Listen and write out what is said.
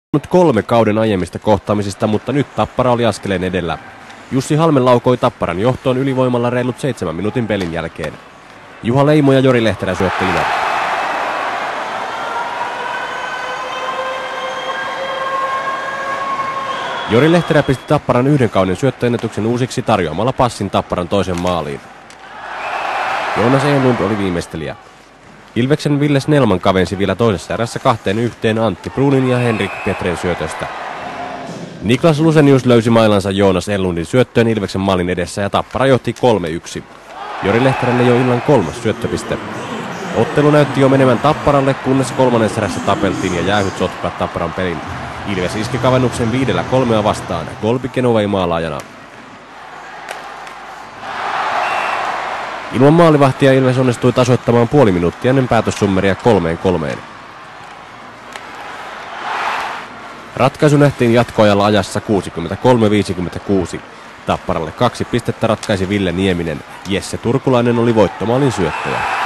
3 kauden aiemmista kohtaamisista, mutta nyt Tappara oli askeleen edellä. Jussi Halme laukoi Tapparan johtoon ylivoimalla reilut 7 minuutin pelin jälkeen. Juha Leimo ja Jori Lehterä syöttöinä. Jori Lehterä pisti Tapparan 1 kauden syöttöennätyksen uusiksi tarjoamalla passin Tapparan toisen maaliin. Joonas Enlund oli viimeistelijä. Ilveksen Ville Snellman kavensi vielä toisessa erässä 2-1 Antti Bruunin ja Henrik Petren syötöstä. Niklas Lusenius löysi mailansa Joonas Enlundin syöttöön Ilveksen maalin edessä ja Tappara johti 3-1. Jori Lehterälle jo illan 3. syöttöpiste. Ottelu näytti jo menevän Tapparalle, kunnes 3. erässä tapeltiin ja jäähyt sotkivat Tapparan pelin. Ilves iski kavennuksen 5-3 vastaan. Golbi Kenovei maalaajana. Ilman maalivahtia Ilves onnistui tasoittamaan puoli minuuttia ennen päätössummeria 3-3. Ratkaisu nähtiin jatkoajalla ajassa 63-56. Tapparalle 2 pistettä ratkaisi Ville Nieminen. Jesse Turkulainen oli voittomaalin syöttäjä.